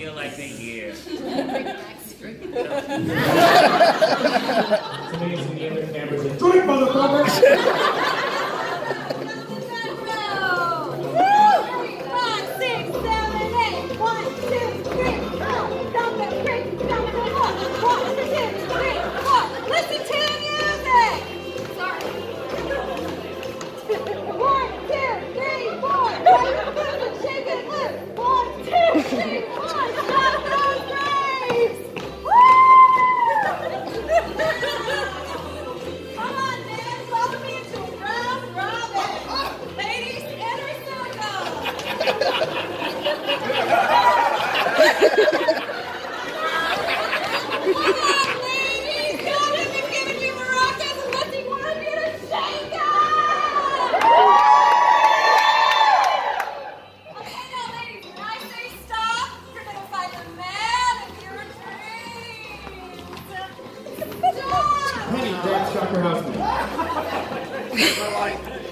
feel like they're here. It's amazing the other cameras are doing, motherfucker! Penny, grab Shocker Houseman.